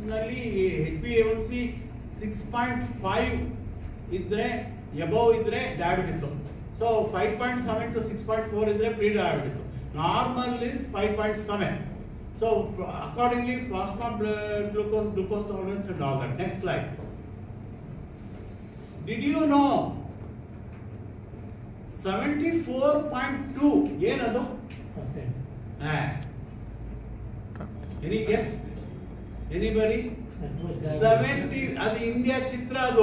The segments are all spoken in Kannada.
ನಲ್ಲಿ HbA1c 6.5 ಇದ್ರೆ ಎಬವ್ ಇದ್ರೆ ಡಯಾಬಿಟಿಸ್. ಸೊ 5.7 to 6.4 ಇದ್ರೆ pre diabetes. Normal is 5.7. So accordingly, plasma blood glucose tolerance and all that. Next slide. Did you know 74.2 ಏನದು? Any guess? Anybody? 70 ಅದು ಇಂಡಿಯಾ ಚಿತ್ರ. ಅದು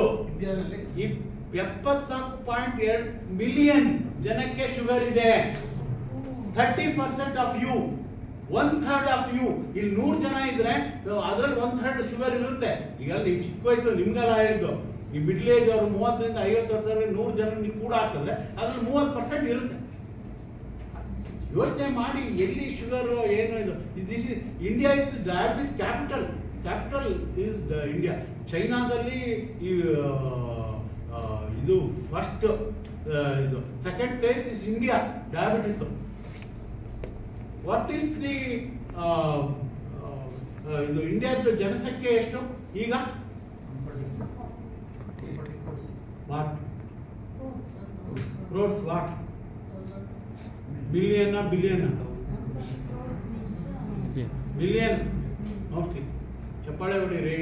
74.2 ಮಿಲಿಯನ್ ಜನಕ್ಕೆ ಶುಗರ್ ಇದೆ. 30% ಆಫ್ ಯು, 1/3 ಆಫ್ ಯು. ಇಲ್ಲಿ 100 ಜನ ಇದ್ರೆ ಅದ್ರಲ್ಲಿ 1/3 ಶುಗರ್ ಇರುತ್ತೆ. ಈಗ ನೀವು ಚಿಕ್ಕ ವಯಸ್ಸು ನಿಮ್ಗೆಲ್ಲ ಹೇಳಿದ್ದು, ಈ ಮಿಡ್ಲ್ ಏಜ್ ಅವರು 30ರಿಂದ 50 ವರ್ಷದಲ್ಲಿ 100 ಜನ ನೀವು ಕೂಡ ಹಾಕಿದ್ರೆ ಅದ್ರಲ್ಲಿ 30% ಇರುತ್ತೆ. ಯೋಚನೆ ಮಾಡಿ, ಎಲ್ಲಿ ಶುಗರ್ ಏನು ಇದು. This is India is diabetes capital. Capital is India. ಚೈನಾದಲ್ಲಿ ಇದು ಫಸ್ಟ್, ಇದು second place is India diabetes. What is the ಇದು ಇಂಡಿಯಾದ ಜನಸಂಖ್ಯೆ ಎಷ್ಟು ಈಗ? What crores? What billion? Billion mostly. ಚಪ್ಪಾಳೆ ಹೊಡಿರಿ.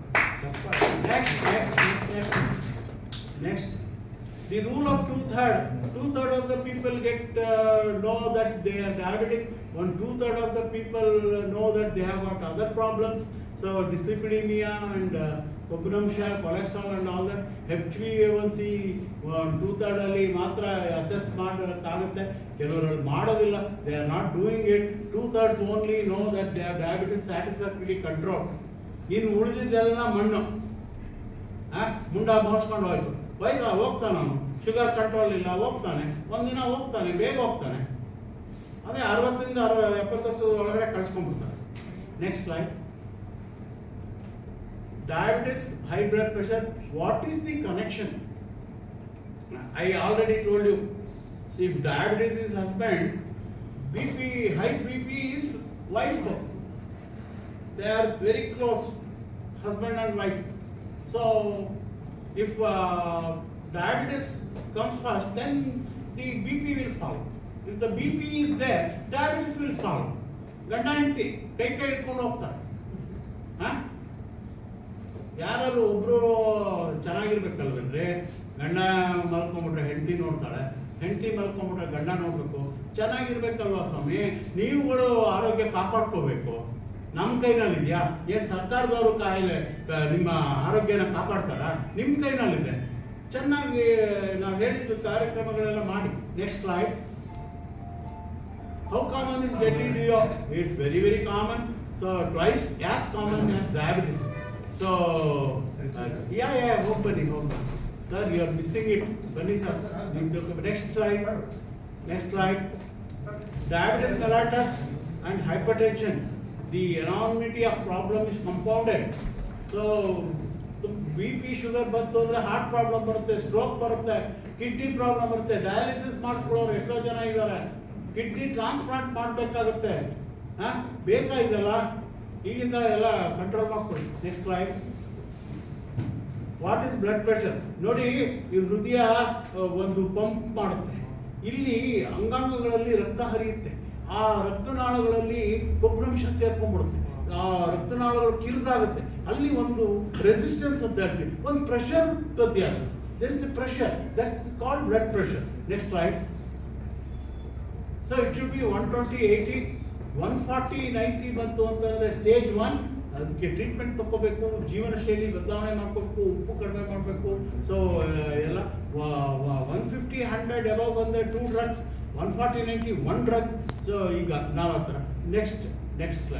Next. The rule of 2/3. 2/3 of the people know that they are diabetic. 2/3 of the people know that they have got other problems. So dyslipidemia and ಕೊಬ್ಬಿನಾಂಶ, cholesterol and all that. HbA1c 2/3 ಅಲ್ಲಿ ಮಾತ್ರ ಅಸೆಸ್ ಮಾಡೋಕ್ಕಾಗುತ್ತೆ. ಕೆಲವರಲ್ಲಿ ಮಾಡೋದಿಲ್ಲ. They are not doing it. 2/3 only know that they have diabetes satisfactorily controlled. ಇನ್ನು ಉಳಿದಿದ್ದೆಲ್ಲ ಮಣ್ಣು. ಮುಂಡ ಮೋಸ್ಕೊಂಡು ಹೋಯ್ತು. ಹೋಗ್ತಾನೆ ಅವನು, ಶುಗರ್ ಕಂಟ್ರೋಲ್ ಇಲ್ಲ, ಹೋಗ್ತಾನೆ, ಒಂದಿನ ಹೋಗ್ತಾನೆ, ಬೇಗ ಹೋಗ್ತಾನೆ. ಅದೇ 60ರಿಂದ 70 ವರ್ಷದ ಒಳಗಡೆ ಕಳ್ಸ್ಕೊಂಡ್ಬಿಡ್ತಾನೆ. Next slide. Diabetes, high blood pressure. What is the connection? I already told you. See, if diabetes is husband, BP, high BP is wife. They are very close, husband and wife. So if diabetes comes first, then the BP will follow. If the BP is there, diabetes will follow. ಗಂಡ ಹೆಂಡತಿ ಕೈ ಇಟ್ಕೊಂಡು ಹೋಗ್ತಾರೆ. ಯಾರು ಒಬ್ರು ಚೆನ್ನಾಗಿರ್ಬೇಕಲ್ವೇನ್ರಿ? ಗಂಡ ಮಲ್ಕೊಂಡ್ಬಿಟ್ರೆ ಹೆಂಡತಿ ನೋಡ್ತಾಳೆ, ಹೆಂಡತಿ ಮಲ್ಕೊಂಡ್ಬಿಟ್ರೆ ಗಂಡ ನೋಡ್ಬೇಕು. ಚೆನ್ನಾಗಿರ್ಬೇಕಲ್ವಾ ಸ್ವಾಮಿ? ನೀವುಗಳು ಆರೋಗ್ಯ ಕಾಪಾಡ್ಕೋಬೇಕು. ನಮ್ಮ ಕೈನಲ್ಲಿದೆಯಾ? ಏನು ಸರ್ಕಾರದವರು ಕಾಯಿಲೆ ನಿಮ್ಮ ಆರೋಗ್ಯನ ಕಾಪಾಡ್ತಾರ? ನಿಮ್ಮ ಕೈನಲ್ಲಿದೆ. ಚೆನ್ನಾಗಿ ನಾವು ಹೇಳಿದ್ದು ಕಾರ್ಯಕ್ರಮಗಳೆಲ್ಲ ಮಾಡಿ. Next slide. How common is deadly DO? It's very common. So twice as common as diabetes. So hope buddy. Sir, you are missing it. Bunny sir. Next slide. Diabetes mellitus and hypertension. The enormity of problem is compounded. So BP sugar ಬಂತು ಅಂದ್ರೆ ಹಾರ್ಟ್ ಪ್ರಾಬ್ಲಮ್ ಬರುತ್ತೆ, ಸ್ಟ್ರೋಕ್ ಬರುತ್ತೆ, ಕಿಡ್ನಿ ಪ್ರಾಬ್ಲಮ್ ಬರುತ್ತೆ. ಡಯಾಲಿಸಿಸ್ ಮಾಡ್ಕೊಳ್ಳೋರು ಎಷ್ಟೋ ಜನ ಇದ್ದಾರೆ. ಕಿಡ್ನಿ ಟ್ರಾನ್ಸ್ಪ್ಲಾಂಟ್ ಮಾಡಬೇಕಾಗುತ್ತೆ. ಬೇಕಾಗಿದೆಲ್ಲ. ಈಗಿಂದ ಎಲ್ಲ ಕಂಟ್ರೋಲ್ ಮಾಡ್ಕೊಳ್ಳಿ. Next slide. What is blood pressure? ನೋಡಿ, ಈ ಹೃದಯ ಒಂದು ಪಂಪ್ ಮಾಡುತ್ತೆ. ಇಲ್ಲಿ ಅಂಗಾಂಗಗಳಲ್ಲಿ ರಕ್ತ ಹರಿಯುತ್ತೆ. ಆ ರಕ್ತನಾಳಗಳಲ್ಲಿ ಕೊಬ್ಬಿನಾಂಶ ಸೇರ್ಕೊಂಡ್ಬಿಡುತ್ತೆ. ಆ ರಕ್ತನಾಳಗಳು ಕಿರಿದಾಗುತ್ತೆ. ಅಲ್ಲಿ ಒಂದು ರೆಸಿಸ್ಟೆನ್ಸ್ ಅಂತ ಹೇಳ್ತೀವಿ, ಒಂದು ಪ್ರೆಷರ್ ಉತ್ಪತ್ತಿ ಆಗುತ್ತೆ. There is a pressure, that's called blood pressure. Next slide. So it should be 120, 80, 140, 90 ಬಂತು ಅಂತಂದ್ರೆ ಸ್ಟೇಜ್ 1. ಅದಕ್ಕೆ ಟ್ರೀಟ್ಮೆಂಟ್ ತಗೋಬೇಕು, ಜೀವನ ಶೈಲಿ ಬದಲಾವಣೆ ಮಾಡ್ಕೋಬೇಕು, ಉಪ್ಪು ಕಡಿಮೆ ಮಾಡಬೇಕು. ಸೊ ಎಲ್ಲ 150, 100 ಅಬವ್ ಬಂದರೆ 2 drugs, 140, 90 1 drug. ಸೊ ಈಗ ನಾವು ಆ ಥರ. Next slide.